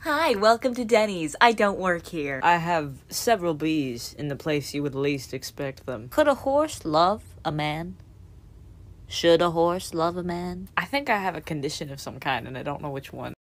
Hi, welcome to Denny's. I don't work here. I have several bees in the place you would least expect them. Could a horse love a man? Should a horse love a man? I think I have a condition of some kind and I don't know which one.